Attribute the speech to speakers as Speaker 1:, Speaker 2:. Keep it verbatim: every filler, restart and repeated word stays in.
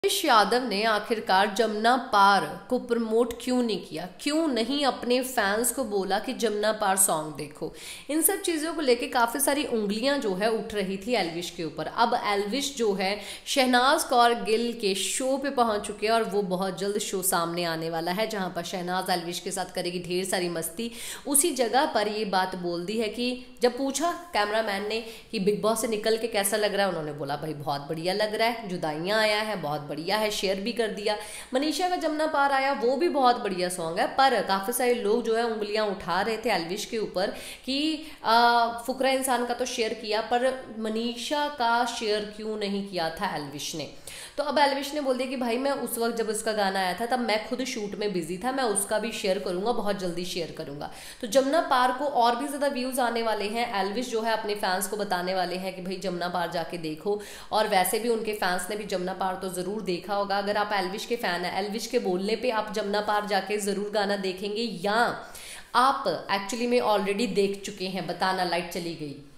Speaker 1: एल्विश यादव ने आखिरकार जमुना पार को प्रमोट क्यों नहीं किया, क्यों नहीं अपने फैंस को बोला कि जमुना पार सॉन्ग देखो। इन सब चीज़ों को लेके काफ़ी सारी उंगलियां जो है उठ रही थी एल्विश के ऊपर। अब एल्विश जो है शहनाज कौर गिल के शो पे पहुंच चुके हैं और वो बहुत जल्द शो सामने आने वाला है जहां पर शहनाज एल्विश के साथ करेगी ढेर सारी मस्ती। उसी जगह पर ये बात बोल दी है कि जब पूछा कैमरामैन ने कि बिग बॉस से निकल के कैसा लग रहा है, उन्होंने बोला भाई बहुत बढ़िया लग रहा है, जुदाइयाँ आया है बहुत बढ़िया है, शेयर भी कर दिया। मनीषा का जमुना पार आया वो भी बहुत बढ़िया सॉन्ग है, पर काफ़ी सारे लोग जो है उंगलियां उठा रहे थे एल्विश के ऊपर कि आ, फुकरा इंसान का तो शेयर किया पर मनीषा का शेयर क्यों नहीं किया था एल्विश ने। तो अब एल्विश ने बोल दिया कि भाई मैं उस वक्त जब उसका गाना आया था तब मैं खुद शूट में बिजी था, मैं उसका भी शेयर करूंगा, बहुत जल्दी शेयर करूंगा। तो जमुना पार को और भी ज़्यादा व्यूज़ आने वाले हैं। एल्विश जो है अपने फैंस को बताने वाले हैं कि भाई जमुना पार जाके देखो, और वैसे भी उनके फैंस ने भी जमुना पार तो ज़रूर देखा होगा। अगर आप एल्विश के फ़ैन हैं, एल्विश के बोलने पे आप जमुना पार जाके ज़रूर गाना देखेंगे या आप एक्चुअली में ऑलरेडी देख चुके हैं? बताना, लाइट चली गई।